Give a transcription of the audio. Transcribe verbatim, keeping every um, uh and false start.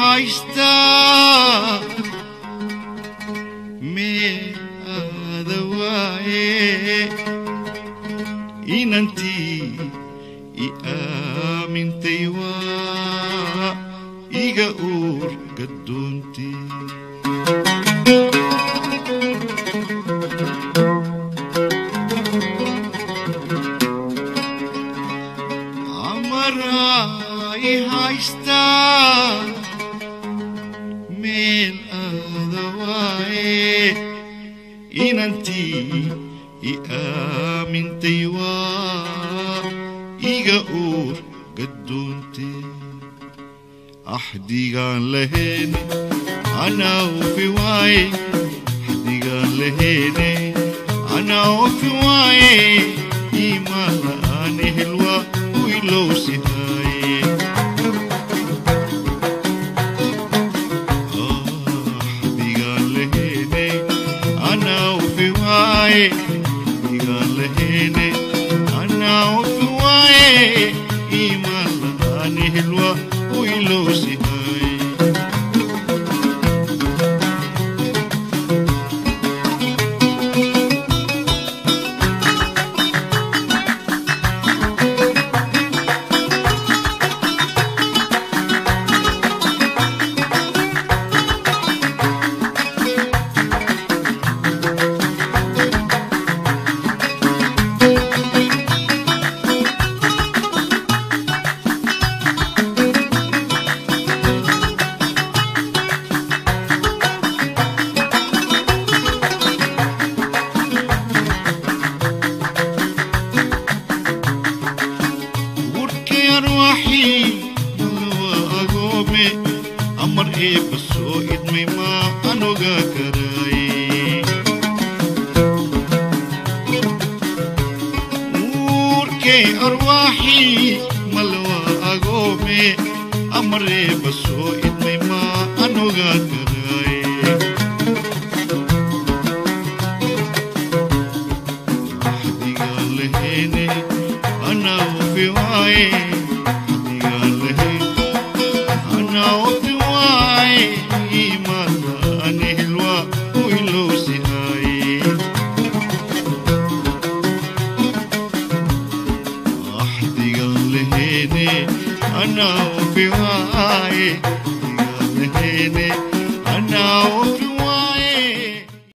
haysta me adawaaye inantii I aamintay waa iga uur gaddoontii amaray haysta meel adawaaye inantii I aamintay waa iga uur gaddoontii axdigaan laheene anaa ufi waaye axdigaan laheene anaa ufi waaye iimaan la'aan ehelwa wiilowsi haaye axdigaan laheene anaa ufi waaye axdigaan laheene anaa ufi waaye iimaan la'aan ehelwa wiilowsi haaye amar eebba soo idmay maa anoga karaaye uurkay arwaaxii malwa agoome amar eebba soo idmay maa anoga karaaye axdigaan laheene anaa ufi waaye axdigaan laheene anaa ufi waaye iimaan la'aan ehelwa wiilowsi haaye axdigaan laheene anaa ufi waaye axdigaan laheene anaa ufi